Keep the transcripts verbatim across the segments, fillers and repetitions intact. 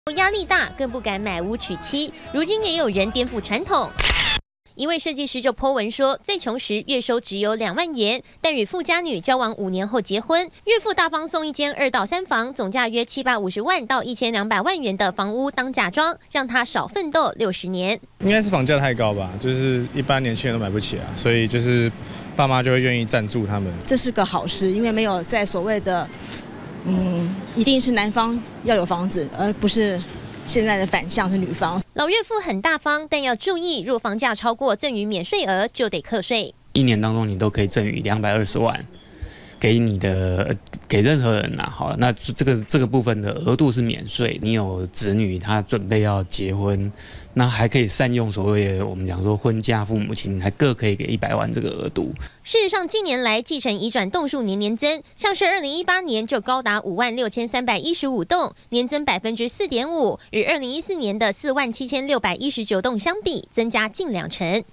压力大，更不敢买屋娶妻。如今也有人颠覆传统。一位设计师就 po 文说，最穷时月收只有两万元，但与富家女交往五年后结婚，岳父大方送一间二到三房，总价约七百五十万到一千两百万元的房屋当嫁妆，让他少奋斗六十年。 应该是房价太高吧，就是一般年轻人都买不起啊，所以就是爸妈就会愿意赞助他们。 这是个好事，因为没有在所谓的，嗯，一定是男方要有房子，而不是现在的反向是女方。 老岳父很大方，但要注意，若房价超过赠与免税额，就得课税。 一年当中你都可以赠与两百二十万给你的给任何人呐、啊，好，那这个这个部分的额度是免税。你有子女，他准备要结婚，那还可以善用所谓的我们讲说婚嫁父母亲，还各可以给一百万这个额度。 事实上，近年来继承遗转栋数年年增，像是二零一八年就高达五万六千三百一十五栋，年增百分之四点五，与二零一四年的四万七千六百一十九栋相比，增加近两成。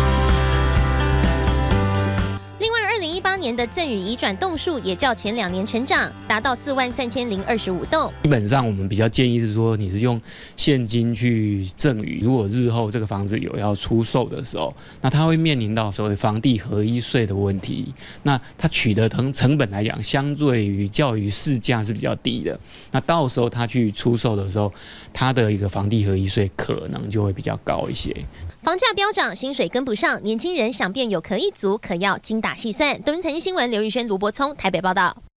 另外，二零一八年的赠与移转栋数也较前两年成长，达到四万三千零二十五栋。 基本上，我们比较建议是说，你是用现金去赠与。如果日后这个房子有要出售的时候，那它会面临到所谓房地合一税的问题。那它取得成成本来讲，相对于较于市价是比较低的。那到时候它去出售的时候，它的一个房地合一税可能就会比较高一些。 房价飙涨，薪水跟不上，年轻人想变有壳一族，可要精打细算。东森财经新闻刘玉轩、卢伯聪台北报道。